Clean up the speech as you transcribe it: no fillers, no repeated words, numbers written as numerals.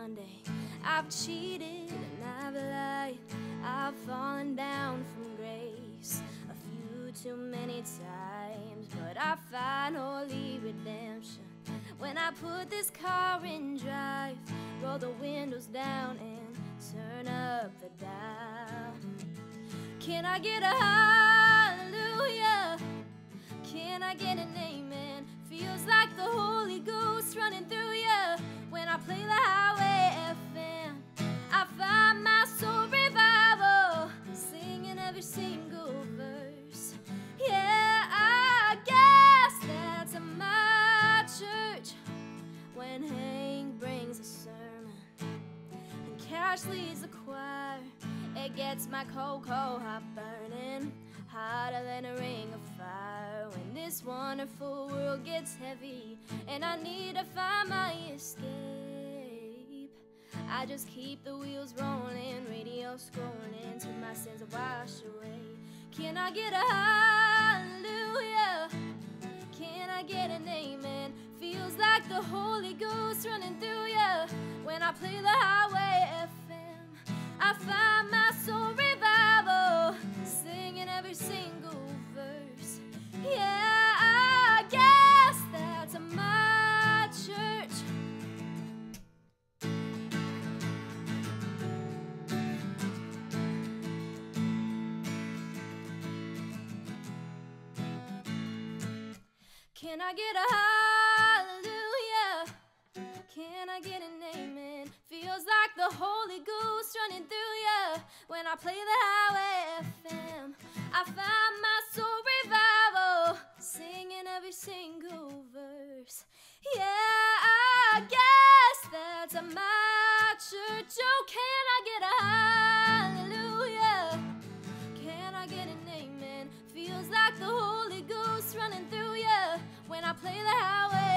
Sunday. I've cheated and I've lied. I've fallen down from grace a few too many times, but I find holy redemption when I put this car in drive, roll the windows down and turn up the dial. Can I get a hallelujah? Can I get an amen? Feels like the Holy Ghost running through you when I play the highway FM. I find my soul revival, singing every single verse. Yeah, I guess that's my church when Hank brings a sermon and Cash leads the choir. It gets my cold heart burning, hotter than a ring of fire. When this wonderful world gets heavy and I need to find my escape, I just keep the wheels rolling, radio scrolling till my sins are washed away. Can I get a hallelujah? Can I get an amen? Feels like the Holy Ghost running through you when I play the highway FM. I find my soul revival, singing every single verse. Yeah, I guess that's my church. Can I get a hallelujah? Can I get an amen? Feels like the Holy Ghost running through you when I play the highway FM. I find my soul revival, singing every single verse. Yeah, I guess that's my church. Oh, can I get a hallelujah? Can I get an amen? Feels like the Holy Ghost running through you when I play the highway